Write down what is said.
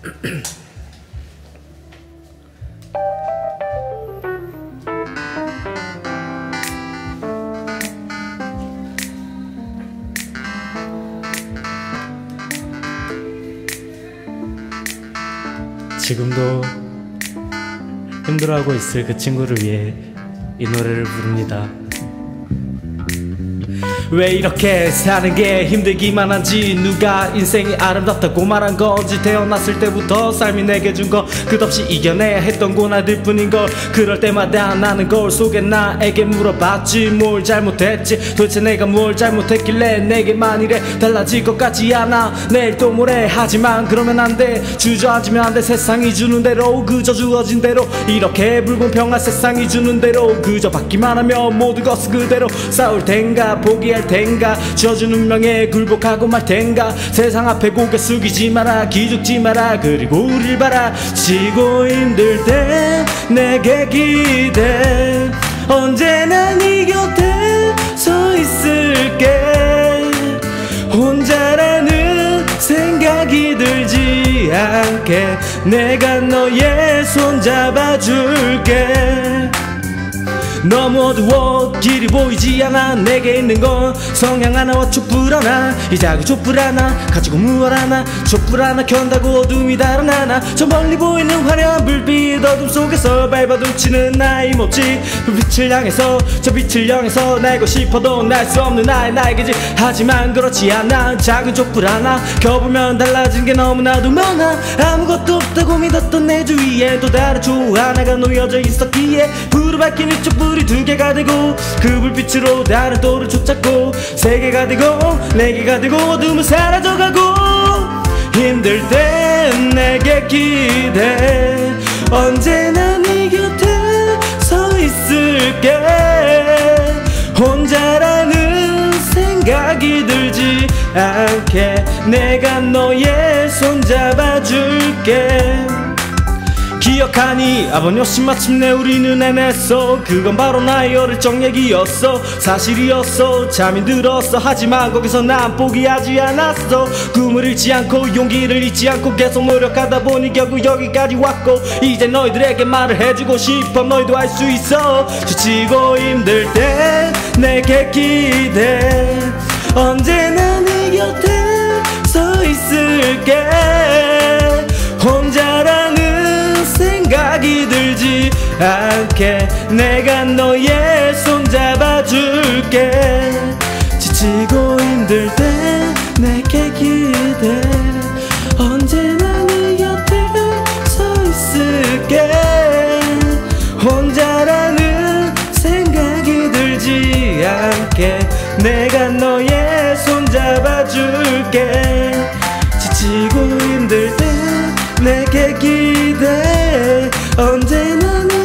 지금도 힘들어하고 있을 그 친구를 위해 이 노래를 부릅니다. 왜 이렇게 사는 게 힘들기만 한지, 누가 인생이 아름답다고 말한 건지, 태어났을 때부터 삶이 내게 준 거 끝없이 이겨내야 했던 고난들 뿐인 걸. 그럴 때마다 나는 거울 속에 나에게 물어봤지, 뭘 잘못했지, 도대체 내가 뭘 잘못했길래 내게만 이래 달라질 것 같지 않아. 내일 또 모레, 하지만 그러면 안 돼, 주저앉으면 안 돼. 세상이 주는 대로, 그저 주어진 대로, 이렇게 불공평한 세상이 주는 대로 그저 받기만 하면 모든 것은 그대로. 싸울 텐가 포기할 텐가, 지어준 운명에 굴복하고 말 텐가. 세상 앞에 고개 숙이지 마라, 기죽지 마라, 그리고 우릴 바라. 지고 힘들 때 내게 기대, 언제나 네 곁에 서 있을게. 혼자라는 생각이 들지 않게 내가 너의 손 잡아줄게. 너무 어두워 길이 보이지 않아. 내게 있는 건 성냥 하나와 촛불 하나. 이 작은 촛불 하나 가지고 무얼 하나. 촛불 하나 켠다고 어둠이 달아나나. 저 멀리 보이는 화려한 불빛, 어둠 속에서 밟아둥치는 나의 몸짓. 불빛을 향해서, 저 빛을 향해서 날고 싶어도 날 수 없는 나의 날개짓. 하지만 그렇지 않아. 작은 촛불 하나 켜보면 달라진 게 너무나도 많아. 아무것도 없다고 믿었던 내 주위에 또 다른 조 하나가 놓여져 있었기에, 불을 밝힌 이 촛불 우리 두 개가 되고, 그 불빛으로 다른 또를 쫓았고, 세 개가 되고 네 개가 되고 어둠은 사라져가고. 힘들 때 내게 기대, 언제나 네 곁에 서 있을게. 혼자라는 생각이 들지 않게 내가 너의 손 잡아줄게. 기억하니 아버님 없이 마침내 우리는 해냈어. 그건 바로 나의 어릴 적 얘기였어. 사실이었어. 잠이 들었어. 하지만 거기서 난 포기하지 않았어. 꿈을 잃지 않고 용기를 잃지 않고 계속 노력하다 보니 결국 여기까지 왔고, 이제 너희들에게 말을 해주고 싶어. 너희도 할 수 있어. 지치고 힘들 때 내게 기대, 언제나 네 곁에 서 있을게. 혼자라는 생각이 들지 않게 내가 너의 손 잡아줄게. 지치고 힘들 때 내게 기대, 언제나 네 곁에 서 있을게. 혼자라는 생각이 들지 않게 내가 너의 손 잡아줄게. 지치고 힘들 때 내게 기대, 언제나